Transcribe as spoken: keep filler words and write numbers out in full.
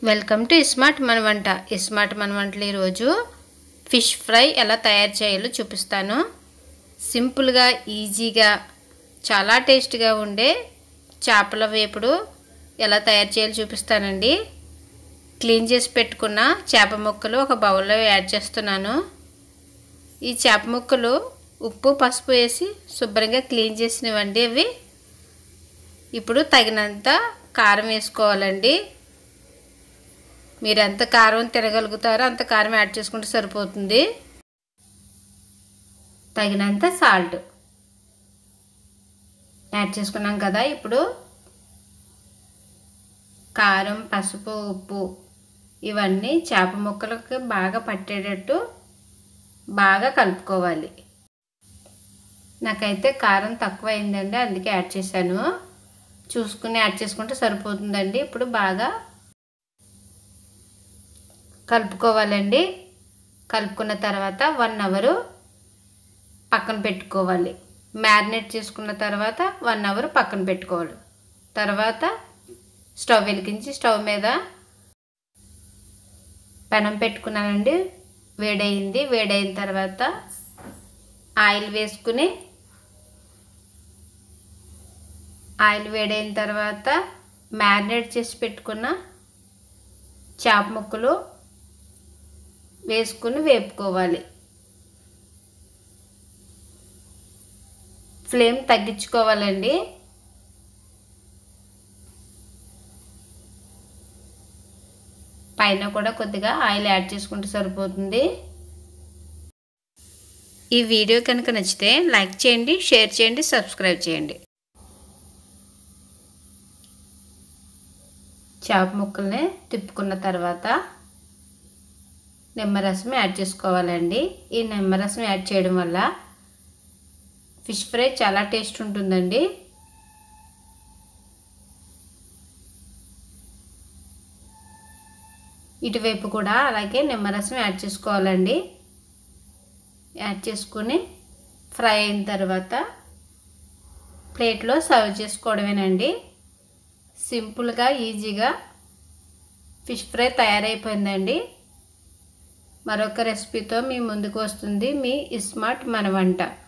Welcome to smart మన వంట. Smart మన వంటలో ఈరోజు ఫిష్ ఫ్రై ఎలా తయారు చేయాలో చూపిస్తాను. సింపుల్గా ఈజీగా చాలా టేస్ట్గా ఉండే చేపల వేపుడు ఎలా తయారు చేయాలో చూపిస్తానండి. క్లీన్ చేసి పెట్టుకున్న చేప ముక్కలు ఒక బౌల్లో యాడ్ చేస్తున్నాను. ఈ చేప ముక్కలు ఉప్పు పసుపు వేసి శుభ్రంగా క్లీన్ చేసినవండి. అవి ఇప్పుడు తగినంత కారం వేసుకోవాలండి. మీరు ఎంత కారం తినగలుగుతారో అంత కారం యాడ్ చేసుకుంటే సరిపోతుంది. తగినంత సాల్ట్ యాడ్ చేసుకున్నాం కదా. ఇప్పుడు కారం పసుపు ఉప్పు ఇవన్నీ చేప ముక్కలకు బాగా పట్టేటట్టు బాగా కలుపుకోవాలి. నాకైతే కారం తక్కువ అయిందండి, అందుకే యాడ్ చేశాను. చూసుకుని యాడ్ చేసుకుంటే సరిపోతుందండి. ఇప్పుడు బాగా కలుపుకోవాలండి. కలుపుకున్న తర్వాత వన్ అవర్ పక్కన పెట్టుకోవాలి. మ్యారినేట్ చేసుకున్న తర్వాత వన్ అవర్ పక్కన పెట్టుకోవాలి. తర్వాత స్టవ్ వెలిగించి స్టవ్ మీద పెనం పెట్టుకున్నానండి. వేడయింది. వేడైన తర్వాత ఆయిల్ వేసుకుని ఆయిల్ వేడైన తర్వాత మ్యారినేట్ చేసి పెట్టుకున్న చేప ముక్కలు వేసుకుని వేపుకోవాలి. ఫ్లేమ్ తగ్గించుకోవాలండి. పైన కూడా కొద్దిగా ఆయిల్ యాడ్ చేసుకుంటే సరిపోతుంది. ఈ వీడియో కనుక నచ్చితే లైక్ చేయండి, షేర్ చేయండి, సబ్స్క్రైబ్ చేయండి. చేప ముక్కల్ని తిప్పుకున్న తర్వాత నిమ్మరసం యాడ్ చేసుకోవాలండి. ఈ నిమ్మరసం యాడ్ చేయడం వల్ల ఫిష్ ఫ్రై చాలా టేస్ట్ ఉంటుందండి. ఇటువైపు కూడా అలాగే నిమ్మరసం యాడ్ చేసుకోవాలండి. యాడ్ చేసుకుని ఫ్రై అయిన తర్వాత ప్లేట్లో సర్వ్ చేసుకోవడమేనండి. సింపుల్గా ఈజీగా ఫిష్ ఫ్రై తయారైపోయిందండి. మరొక రెసిపీతో మీ ముందుకు వస్తుంది మీ స్మార్ట్ మన వంట.